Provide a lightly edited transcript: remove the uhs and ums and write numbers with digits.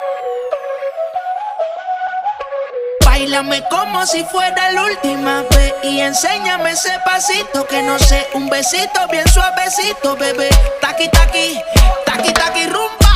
Báilame como si fuera la última vez y enséñame ese pasito que no sé, un besito bien suavecito, bebé. Taqui, taqui, taqui, taqui, rumba.